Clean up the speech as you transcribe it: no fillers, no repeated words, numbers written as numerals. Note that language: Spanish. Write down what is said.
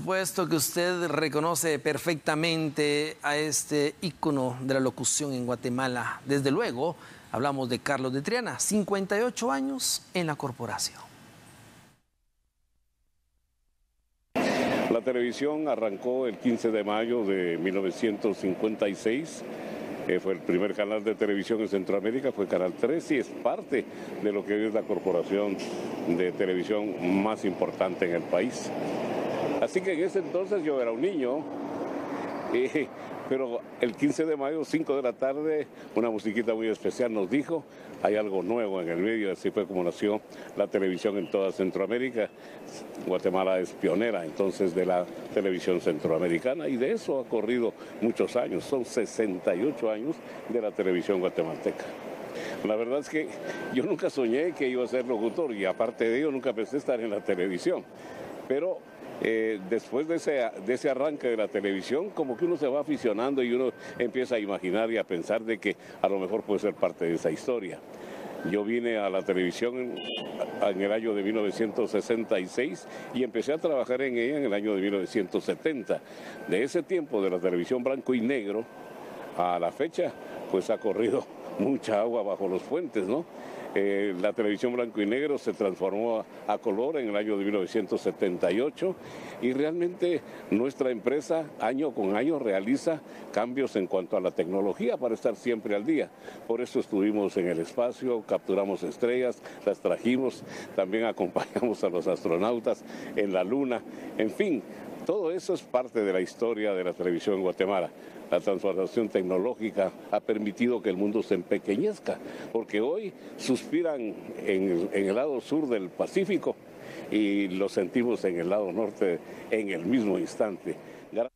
supuesto que usted reconoce perfectamente a este ícono de la locución en Guatemala. Desde luego, hablamos de Carlos de Triana, 58 años en la corporación. La televisión arrancó el 15 de mayo de 1956. Fue el primer canal de televisión en Centroamérica, fue Canal 3 y es parte de lo que es la corporación de televisión más importante en el país. Así que en ese entonces yo era un niño, pero el 15 de mayo, 5 de la tarde, una musiquita muy especial nos dijo, hay algo nuevo en el medio, así fue como nació la televisión en toda Centroamérica. Guatemala es pionera entonces de la televisión centroamericana y de eso ha corrido muchos años, son 68 años de la televisión guatemalteca. La verdad es que yo nunca soñé que iba a ser locutor y aparte de ello nunca pensé estar en la televisión, pero después de ese arranque de la televisión, como que uno se va aficionando y uno empieza a imaginar y a pensar de que a lo mejor puede ser parte de esa historia. Yo vine a la televisión en el año de 1966 y empecé a trabajar en ella en el año de 1970. De ese tiempo de la televisión blanco y negro a la fecha, pues ha corrido mucha agua bajo los puentes, ¿no? La televisión blanco y negro se transformó a color en el año de 1978 y realmente nuestra empresa año con año realiza cambios en cuanto a la tecnología para estar siempre al día. Por eso estuvimos en el espacio, capturamos estrellas, las trajimos, también acompañamos a los astronautas en la luna, en fin. Todo eso es parte de la historia de la televisión en Guatemala. La transformación tecnológica ha permitido que el mundo se empequeñezca, porque hoy suspiran en el lado sur del Pacífico y lo sentimos en el lado norte en el mismo instante.